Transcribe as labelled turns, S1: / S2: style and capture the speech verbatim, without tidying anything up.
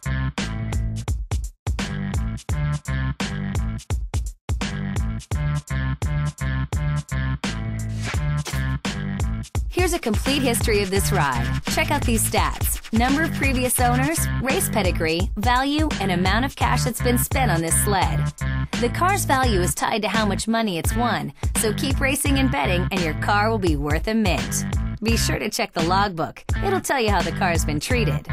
S1: Here's a complete history of this ride. Check out these stats: number of previous owners, race pedigree, value, and amount of cash that's been spent on this sled. The car's value is tied to how much money it's won, so keep racing and betting and your car will be worth a mint. Be sure to check the logbook. It'll tell you how the car's been treated.